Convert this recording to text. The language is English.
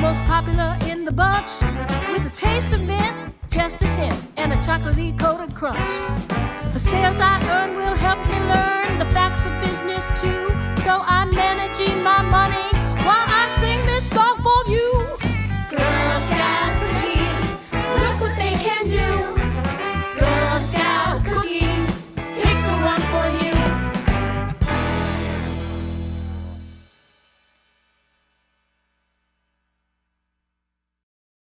most popular in the bunch, with a taste of mint, just a hint, and a chocolatey coated crunch. The sales I earn will help me learn the facts of business too, so I'm managing my money while